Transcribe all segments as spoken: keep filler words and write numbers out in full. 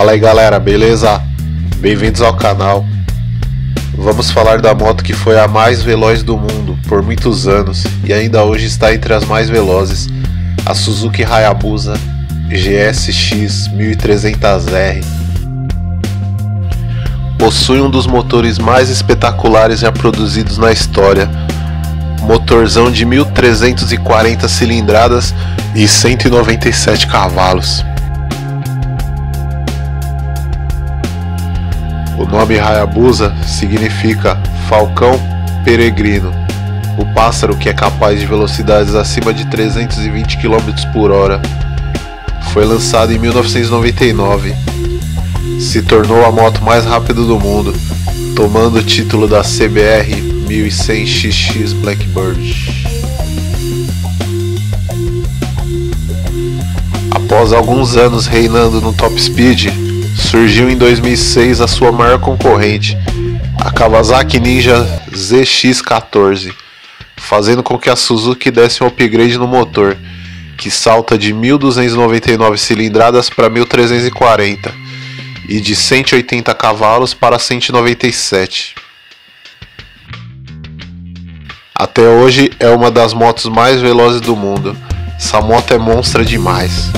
Fala aí galera, beleza? Bem-vindos ao canal. Vamos falar da moto que foi a mais veloz do mundo por muitos anos e ainda hoje está entre as mais velozes, a Suzuki Hayabusa G S X mil e trezentos R. Possui um dos motores mais espetaculares já produzidos na história, motorzão de mil trezentos e quarenta cilindradas e cento e noventa e sete cavalos. O nome Hayabusa significa Falcão Peregrino, o pássaro que é capaz de velocidades acima de trezentos e vinte quilômetros por hora. Foi lançado em mil novecentos e noventa e nove. Se tornou a moto mais rápida do mundo, tomando o título da C B R mil e cem X X Blackbird. Após alguns anos reinando no top speed, surgiu em dois mil e seis a sua maior concorrente, a Kawasaki Ninja Z X quatorze, fazendo com que a Suzuki desse um upgrade no motor, que salta de mil duzentos e noventa e nove cilindradas para mil trezentos e quarenta e de cento e oitenta cavalos para cento e noventa e sete. Até hoje é uma das motos mais velozes do mundo. Essa moto é monstra demais.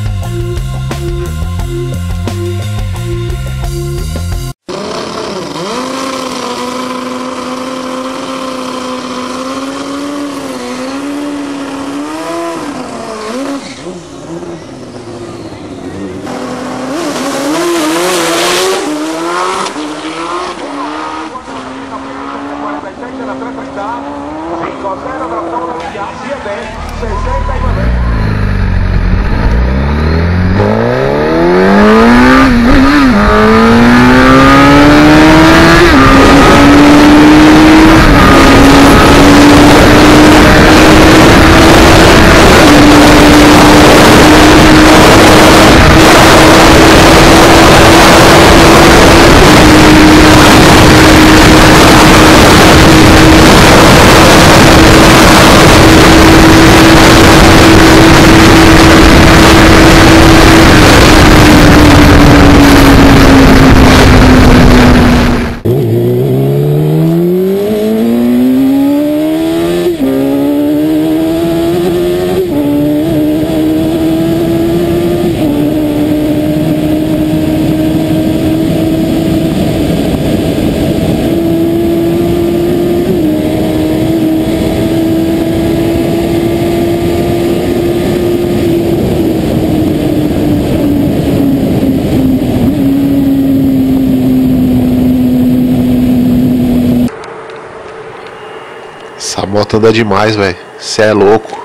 Essa moto anda demais, velho. Cê é louco.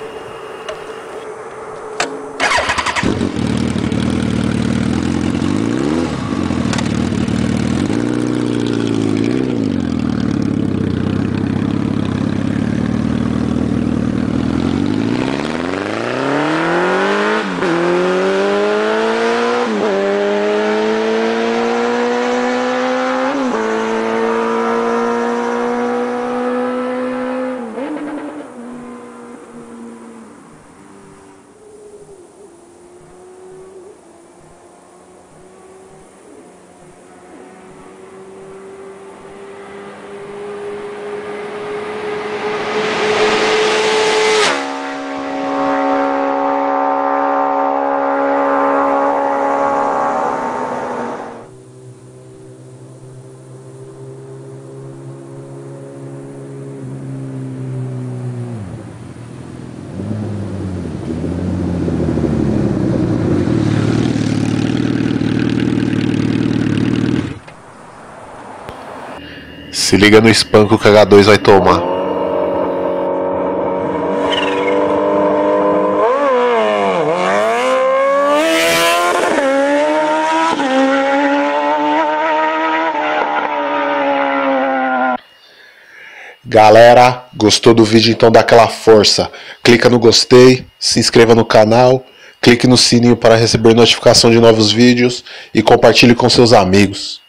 Se liga no espanco que o H dois vai tomar. Galera, gostou do vídeo? Então dá aquela força. Clica no gostei, se inscreva no canal, clique no sininho para receber notificação de novos vídeos e compartilhe com seus amigos.